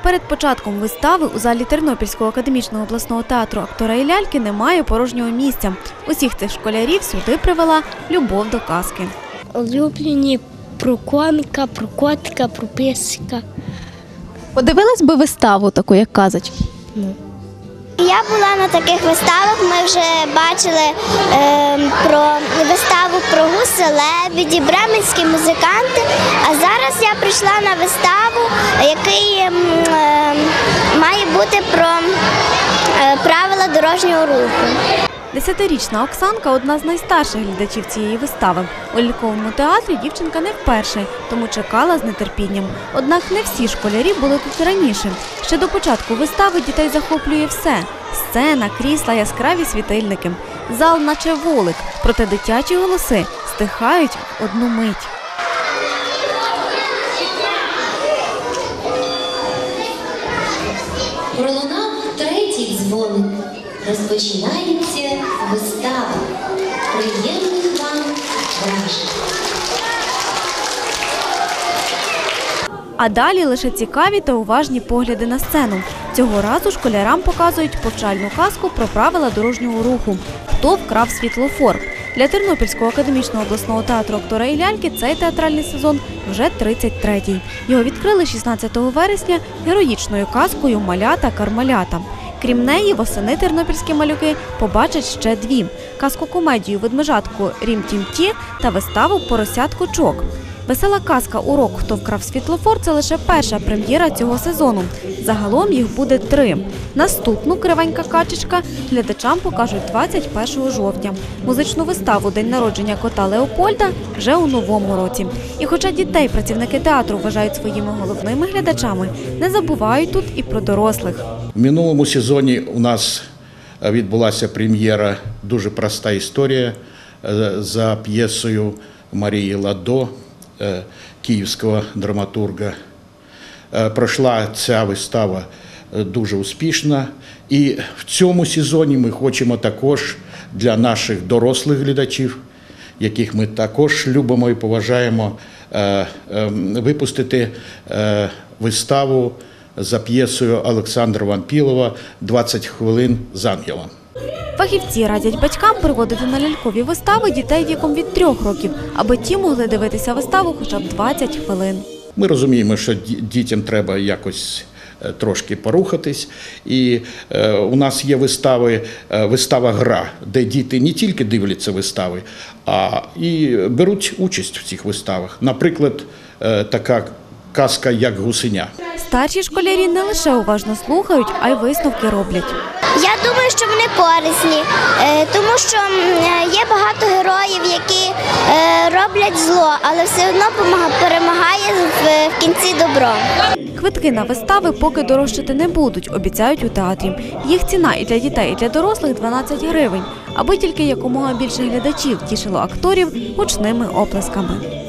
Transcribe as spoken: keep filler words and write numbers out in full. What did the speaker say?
Перед початком вистави у залі Тернопільського академічного обласного театру «Актора і ляльки» немає порожнього місця. Усіх цих школярів сюди привела любов до казки. Улюблені про коника, про котика, про песика. Подивилась би виставу таку, як казочку? Ну. Я була на таких виставах, ми вже бачили е, про виставу про гуси-лебеді, бременські музиканти, а зараз я прийшла на виставу, який е, має бути про е, правила дорожнього руху. Десятирічна Оксанка – одна з найстарших глядачів цієї вистави. У ляльковому театрі дівчинка не вперше, тому чекала з нетерпінням. Однак не всі школярі були тут раніше. Ще до початку вистави дітей захоплює все – сцена, крісла, яскраві світильники. Зал наче вулик, проте дитячі голоси стихають в одну мить. Пролунав третій дзвоник. Розпочинається вистава. Приємних вам вражень. А далі лише цікаві та уважні погляди на сцену. Цього разу школярам показують повчальну казку про правила дорожнього руху «Хто вкрав світлофор?». Для Тернопільського академічного обласного театру «Актора і ляльки» цей театральний сезон вже тридцять третій. Його відкрили шістнадцятого вересня героїчною казкою «Малята-кармалята». Крім неї, восени тернопільські малюки побачать ще дві – казку-комедію «Ведмежатку Рім-Тім-Ті» та виставу «Поросятко-Чок». Весела казка «Урок. Хто вкрав світлофор» – це лише перша прем'єра цього сезону. Загалом їх буде три. Наступну «Кривенька качечка» глядачам покажуть двадцять першого жовтня. Музичну виставу «День народження кота Леопольда» вже у новому році. І хоча дітей працівники театру вважають своїми головними глядачами, не забувають тут і про дорослих. В минулому сезоні у нас відбулася прем'єра «Дуже проста історія» за п'єсою Марії Ладо, київського драматурга. Пройшла ця вистава дуже успішно. І в цьому сезоні ми хочемо також для наших дорослих глядачів, яких ми також любимо і поважаємо, випустити виставу за п'єсою Олександра Вампілова «двадцять хвилин з ангелом». Фахівці радять батькам приводити на лялькові вистави дітей віком від трьох років, аби ті могли дивитися виставу хоча б двадцять хвилин. Ми розуміємо, що дітям треба якось трошки порухатись. І е, у нас є вистави, вистава-гра, де діти не тільки дивляться вистави, а і беруть участь в цих виставах. Наприклад, е, така казка «Як гусеня». Старші школярі не лише уважно слухають, а й висновки роблять. Я думаю, що вони корисні, тому що є багато героїв, які роблять зло, але все одно перемагає в кінці добро. Квитки на вистави поки дорожчати не будуть, обіцяють у театрі. Їх ціна і для дітей, і для дорослих – дванадцять гривень, аби тільки якомога більше глядачів тішило акторів гучними оплесками.